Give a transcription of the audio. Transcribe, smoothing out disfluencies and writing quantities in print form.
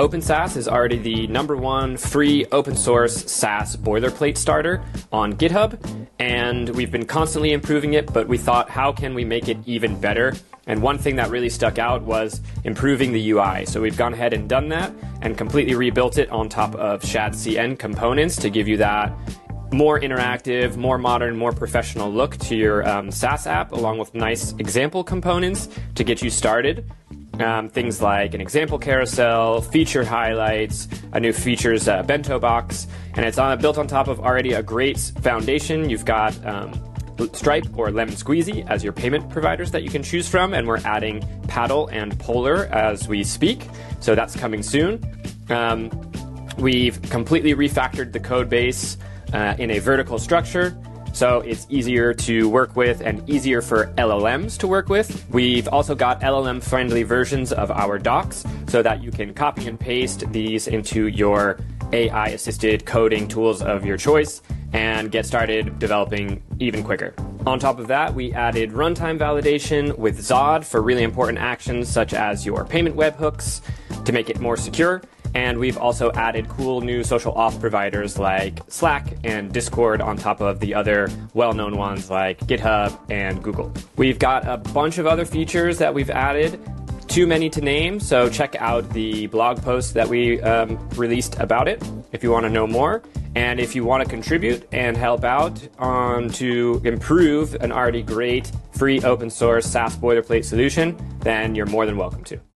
OpenSaaS is already the #1 free open source SaaS boilerplate starter on GitHub, and we've been constantly improving it, but we thought, how can we make it even better? And one thing that really stuck out was improving the UI. So we've gone ahead and done that and completely rebuilt it on top of shadcn components to give you that more interactive, more modern, more professional look to your SaaS app, along with nice example components to get you started. Things like an example carousel, feature highlights, a new features bento box, and it's built on top of already a great foundation. You've got Stripe or Lemon Squeezy as your payment providers that you can choose from, and we're adding Paddle and Polar as we speak, so that's coming soon. We've completely refactored the code base in a vertical structure, so it's easier to work with and easier for LLMs to work with. We've also got LLM-friendly versions of our docs so that you can copy and paste these into your AI-assisted coding tools of your choice and get started developing even quicker. On top of that, we added runtime validation with Zod for really important actions such as your payment webhooks to make it more secure. And we've also added cool new social auth providers like Slack and Discord on top of the other well-known ones like GitHub and Google. We've got a bunch of other features that we've added, too many to name, so check out the blog post that we released about it if you want to know more. And if you want to contribute and help out on to improve an already great free open source SaaS boilerplate solution, then you're more than welcome to.